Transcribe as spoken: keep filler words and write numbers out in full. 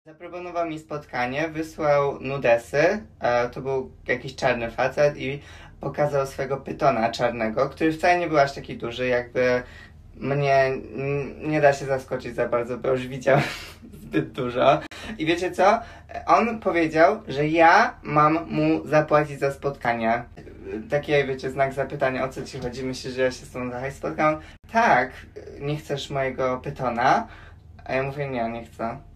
Zaproponował mi spotkanie, wysłał nudesy, e, to był jakiś czarny facet i pokazał swojego pytona czarnego, który wcale nie był aż taki duży, jakby mnie n- nie da się zaskoczyć za bardzo, bo już widział zbyt dużo. I wiecie co? On powiedział, że ja mam mu zapłacić za spotkanie. Taki, wiecie, znak zapytania, o co ci chodzi? Myślisz, że ja się z tobą zachaj spotkam? Tak, nie chcesz mojego pytona? A ja mówię, nie, nie chcę.